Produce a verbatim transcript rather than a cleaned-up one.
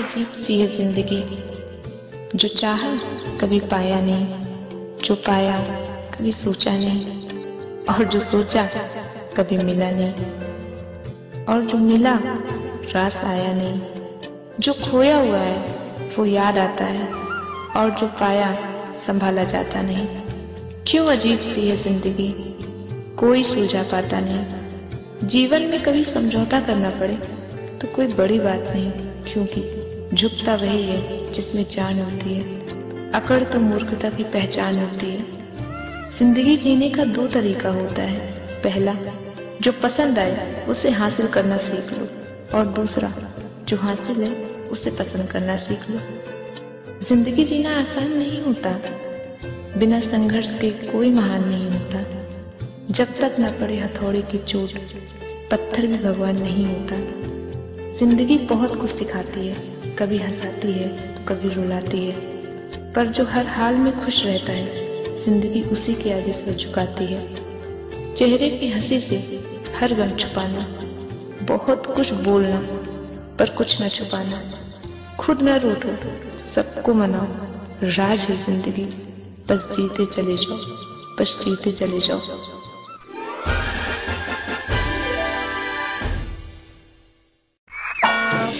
अजीब सी है जिंदगी, जो चाहा कभी पाया नहीं, जो पाया कभी सोचा नहीं, और जो सोचा कभी मिला नहीं, और जो मिला रास आया नहीं। जो खोया हुआ है वो याद आता है, और जो पाया संभाला जाता नहीं। क्यों अजीब सी है जिंदगी, कोई सुलझा पाता नहीं। जीवन में कभी समझौता करना पड़े तो कोई बड़ी बात नहीं, क्योंकि झुकता वही है जिसमें जान होती है। अकड़ तो मूर्खता की पहचान होती है। जिंदगी जीने का दो तरीका होता है, पहला जो पसंद आए उसे हासिल करना सीख लो, और दूसरा जो हासिल है उसे पसंद करना सीख लो। जिंदगी जीना आसान नहीं होता, बिना संघर्ष के कोई महान नहीं होता। जब तक न पड़े हथौड़े की चोट, पत्थर भी भगवान नहीं होता। जिंदगी बहुत कुछ सिखाती है, कभी हंसाती है तो कभी रुलाती है, पर जो हर हाल में खुश रहता है जिंदगी उसी के आगे सर झुकाती है। चेहरे की हंसी से हर गम छुपाना, बहुत कुछ बोलना पर कुछ न छुपाना, खुद न रूठो सबको मनाओ। राज है जिंदगी, बस जीते चले जाओ, बस जीते चले जाओ।